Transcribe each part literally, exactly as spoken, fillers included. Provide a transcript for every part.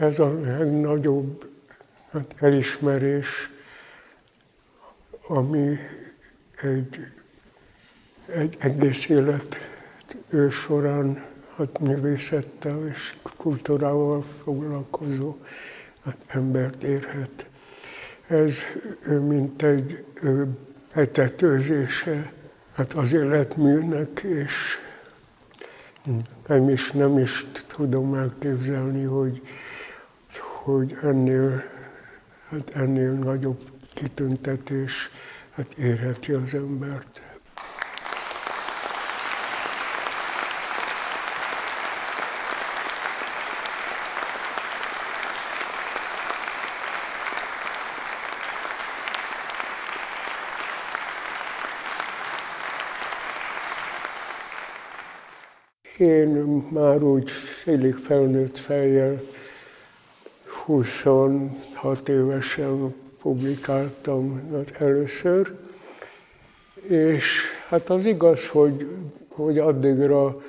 ez a legnagyobb hát elismerés, ami egy, egy egész élet ő során hát művészettel és kultúrával foglalkozó hát embert érhet. Ez mint egy betetőzése hát az életműnek, és nem is, nem is tudom elképzelni, hogy, hogy ennél, hát ennél nagyobb kitüntetés hát érheti az embert. Én már úgy félig felnőtt fejjel huszonhat évesen publikáltam először, és hát az igaz, hogy, hogy addigra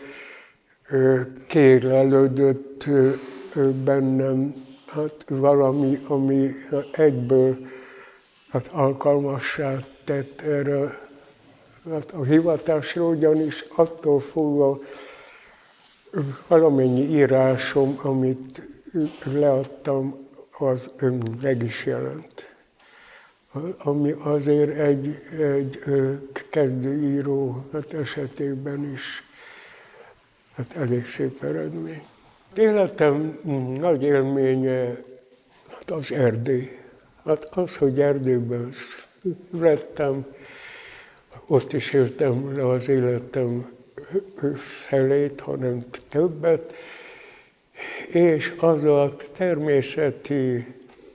kérlelődött bennem hát valami, ami egyből hát alkalmassá tett erre hát a hivatásra, ugyanis attól fogva valamennyi írásom, amit leadtam, az meg is jelent. Ami azért egy, egy kezdőíró hát esetében is hát elég szép eredmény. Életem nagy élménye hát az Erdély. Hát az, hogy Erdélyben születtem, ott is éltem le az életem felét, hanem többet, és az a természeti,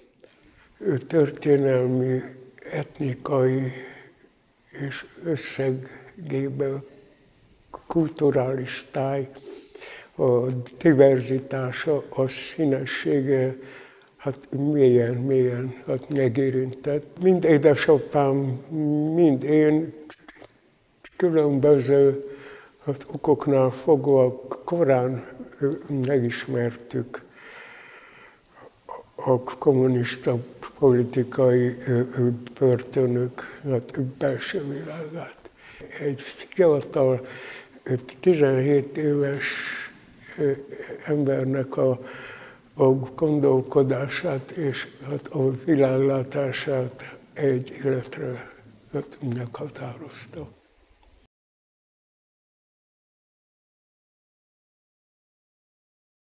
történelmi, etnikai és összegében kulturális táj, a diverzitása, a színessége, hát mélyen, mélyen hát megérintett. Mind édesapám, mind én különböző hát okoknál fogva korán megismertük a kommunista politikai börtönök hát belső világát. Egy fiatal, tizenhét éves embernek a, a gondolkodását és hát a világlátását egy életre hát meghatározta.